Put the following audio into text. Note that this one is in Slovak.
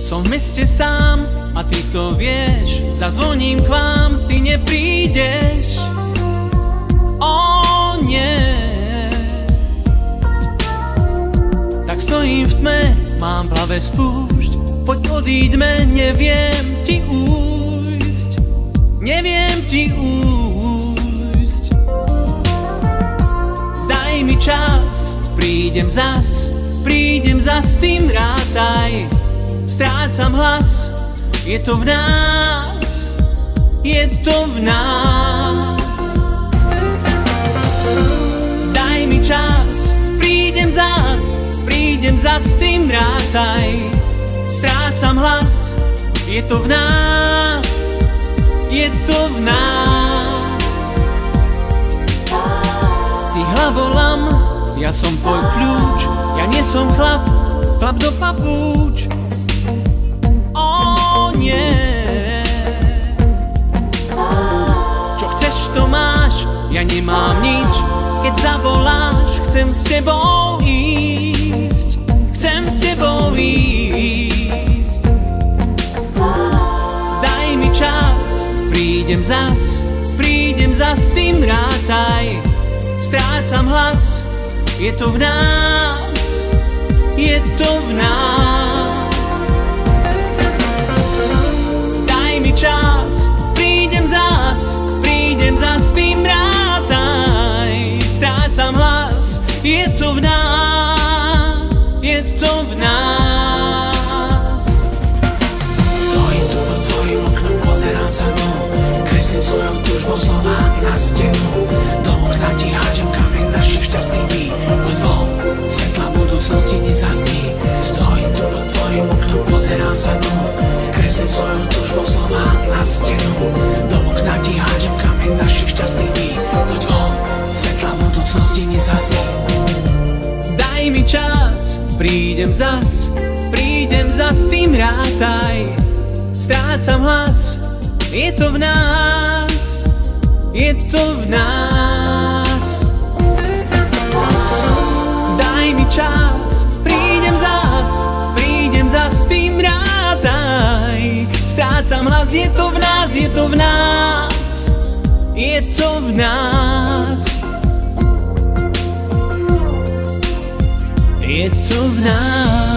Som v meste sám a ty to vieš. Zazvoním k vám, ty neprídeš. Ó nie. Tak stojím v tme, mám v hlave spúšť. Poď odíďme, neviem ti újsť. Neviem ti újsť. Daj mi čas, prídem zas, tým rátaj. Strácam hlas, je to v nás, je to v nás. Daj mi čas, prídem zas, tým rátaj. Strácam hlas, je to v nás, je to v nás. Si hlavolam, ja som tvoj kľúč, ja nie som chlap do papúč. Ó nie. Čo chceš, to máš, ja nemám nič. Keď zavoláš, chcem s tebou ísť. Chcem s tebou ísť. Daj mi čas, prídem zas, tým rátaj. Strácam hlas, je to v nás, je to v nás. Daj mi čas, prídem zas, tým rátaj. Strácam hlas, je to v nás, je to v nás. Stojím tu pod tvojim oknom, pozerám sa dnu. Kreslím svojou túžbou slova na stenu. Do okna ti hádžem kameň našich šťastných dní. Poď von, svetla budúcnosti nezasní. Stojím tu pod tvojim oknom, pozerám sa dnu. Kreslím svojou túžbou slova na stenu. Do okna ti hádžem kameň našich šťastných dní. Poď von, svetla budúcnosti nezasní. Daj mi čas, prídem zas, tým rátaj. Strácam hlas, je to v nás, je to v nás. Daj mi čas, prídem zas, tým rátaj. Strácam hlas, je to v nás, je to v nás, je to v nás. Je to v nás.